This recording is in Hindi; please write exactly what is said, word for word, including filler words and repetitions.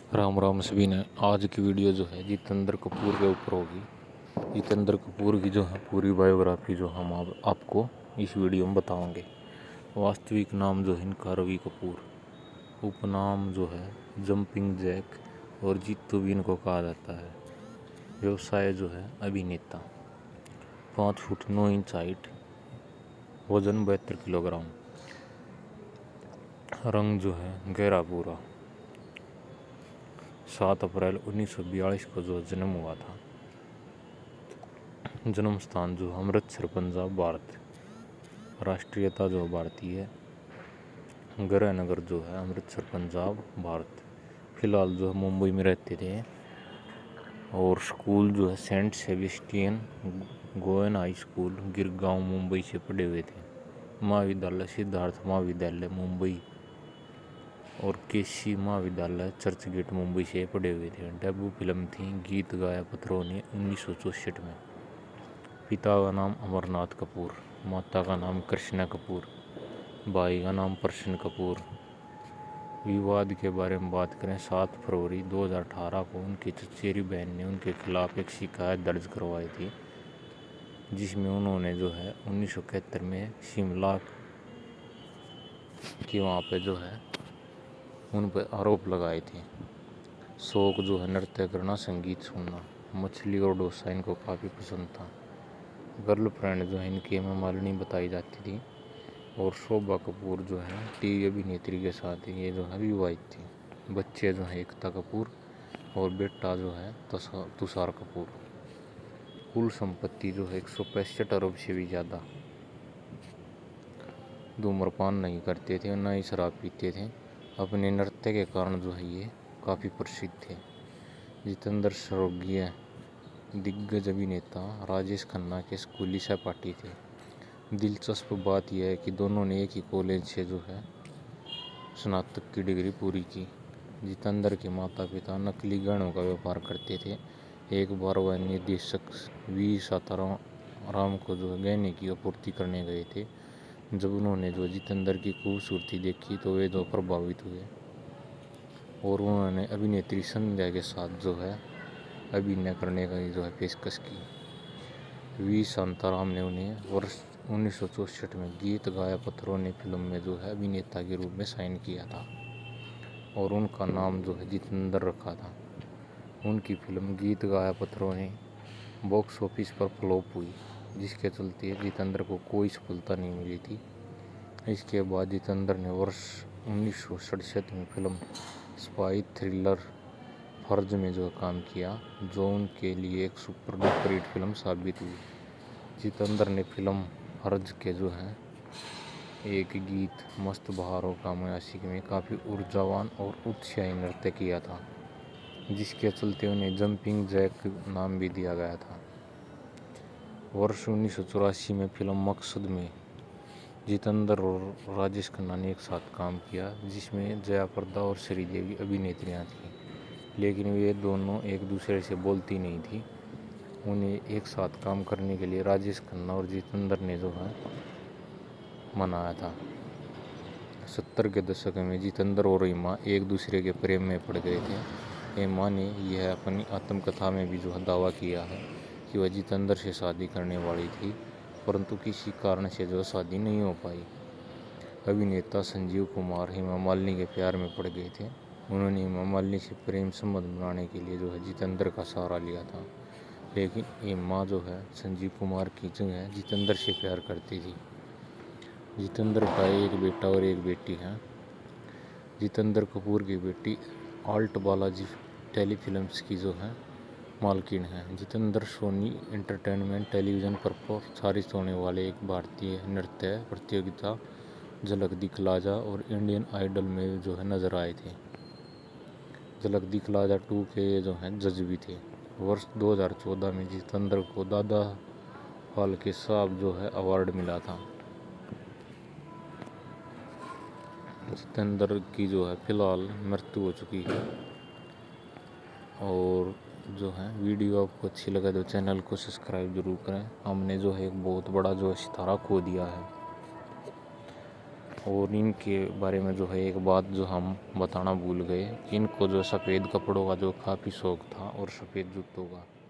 राम राम सभी ने। आज की वीडियो जो है जितेंद्र कपूर के ऊपर होगी। जितेंद्र कपूर की जो है पूरी बायोग्राफी जो हम आप, आपको इस वीडियो में बताएंगे। वास्तविक नाम जो है इनका रवि कपूर, उपनाम जो है जंपिंग जैक और जीतू भी इनको कहा जाता है। व्यवसाय जो है अभिनेता। पाँच फुट नौ इंच हाइट, वजन बहत्तर किलोग्राम। रंग जो है गहरा भूरा। सात अप्रैल उन्नीस सौ बयालीस को जो जन्म हुआ था। जन्म स्थान जो अमृतसर पंजाब भारत। राष्ट्रीयता जो भारतीय है। गृह नगर जो है अमृतसर पंजाब भारत। फिलहाल जो है मुंबई में रहते थे। और स्कूल जो है saint Sebastian Goan high school Girgaon Mumbai से पढ़े हुए थे। महाविद्यालय सिद्धार्थ महाविद्यालय मुंबई और केसी महाविद्यालय चर्च गेट मुंबई से पढ़े हुए थे। डेब्यू फिल्म थी गीत गाया पत्रों ने उन्नीस सौ चौसठ में। पिता का नाम अमरनाथ कपूर, माता का नाम कृष्णा कपूर, भाई का नाम प्रसन कपूर। विवाद के बारे में बात करें, सात फरवरी दो हज़ार अठारह को उनकी चचेरी बहन ने उनके खिलाफ एक शिकायत दर्ज करवाई थी, जिसमें उन्होंने जो है उन्नीस सौ इकहत्तर में शिमला के वहाँ पे जो है उन पर आरोप लगाए थे। शौक जो है नृत्य करना, संगीत सुनना, मछली और डोसा इनको काफ़ी पसंद था। गर्लफ्रेंड जो है इनकी हेमा मालिनी बताई जाती थी। और शोभा कपूर जो है टीवी अभिनेत्री के साथ ये जो है विवाहित थी। बच्चे जो है एकता कपूर और बेटा जो है तुषार कपूर। कुल संपत्ति जो है एक सौ पैंसठ अरब से भी ज़्यादा। धूम्रपान नहीं करते थे, न ही शराब पीते थे। अपने नृत्य के कारण जो है ये काफ़ी प्रसिद्ध थे। जितेंद्र स्वर्गीय दिग्गज अभिनेता राजेश खन्ना के स्कूली सहपाठी थे। दिलचस्प बात यह है कि दोनों ने एक ही कॉलेज से जो है स्नातक की डिग्री पूरी की। जितेंद्र के माता पिता नकली गहनों का व्यापार करते थे। एक बार वह निर्देशक वी सीताराम को जो गहने की आपूर्ति करने गए थे। जब उन्होंने जो जितेंद्र की खूबसूरती देखी तो वे जो प्रभावित हुए और उन्होंने अभिनेत्री संध्या के साथ जो है अभिनय करने का जो है पेशकश की। वी शांताराम ने उन्हें वर्ष उन्नीस सौ चौसठ में गीत गाया पत्रों ने फिल्म में जो है अभिनेता के रूप में साइन किया था और उनका नाम जो है जितेंद्र रखा था। उनकी फिल्म गीत गाया पत्रों ने बॉक्स ऑफिस पर फ्लॉप हुई, जिसके चलते जितेंद्र को कोई सफलता नहीं मिली थी। इसके बाद जितेंद्र ने वर्ष उन्नीस सौ सड़सठ में फिल्म स्पाई थ्रिलर फर्ज में जो काम किया, जो उनके लिए एक सुपर डुपर हिट फिल्म साबित हुई। जितेंद्र ने फिल्म फर्ज के जो है एक गीत मस्त बहारों का मयासिक में काफ़ी ऊर्जावान और उत्साही नृत्य किया था, जिसके चलते उन्हें जंपिंग जैक नाम भी दिया गया था। वर्ष उन्नीस सौ चौरासी में फिल्म मकसद में जितेंद्र और राजेश खन्ना ने एक साथ काम किया, जिसमें जया प्रदा और श्रीदेवी अभिनेत्रियां थीं, लेकिन वे दोनों एक दूसरे से बोलती नहीं थी। उन्हें एक साथ काम करने के लिए राजेश खन्ना और जितेंद्र ने जो है मनाया था। सत्तर के दशक में जितेंद्र और हेमा एक दूसरे के प्रेम में पड़ गए थे। हेमा ने यह अपनी आत्मकथा में भी जो है दावा किया है कि वह जितेंद्र से शादी करने वाली थी, परंतु किसी कारण से जो शादी नहीं हो पाई। अभिनेता संजीव कुमार हेमा मालिनी के प्यार में पड़ गए थे। उन्होंने हेमा मालिनी से प्रेम संबंध बनाने के लिए जो है जितेंद्र का सहारा लिया था, लेकिन हेमा जो है संजीव कुमार की जो है जितेंद्र से प्यार करती थी। जितेंद्र का एक बेटा और एक बेटी है। जितेंद्र कपूर की बेटी आल्ट बालाजी टेलीफिल्म्स की जो है मालकिन है। जितेंद्र सोनी एंटरटेनमेंट टेलीविज़न पर प्रसारित होने वाले एक भारतीय नृत्य प्रतियोगिता झलक दिखला जा और इंडियन आइडल में जो है नजर आए थे। झलक दिखला जा टू के ये जो हैं जज भी थे। वर्ष दो हज़ार चौदह में जितेंद्र को दादा फाल्के साहब जो है अवार्ड मिला था। जितेंद्र की जो है फिलहाल मृत्यु हो चुकी है। और जो है वीडियो आपको अच्छी लगे तो चैनल को सब्सक्राइब जरूर करें। हमने जो है एक बहुत बड़ा जो है सितारा खो दिया है। और इनके बारे में जो है एक बात जो हम बताना भूल गए कि इनको जो सफ़ेद कपड़ों का जो काफ़ी शौक था और सफ़ेद जूतों का।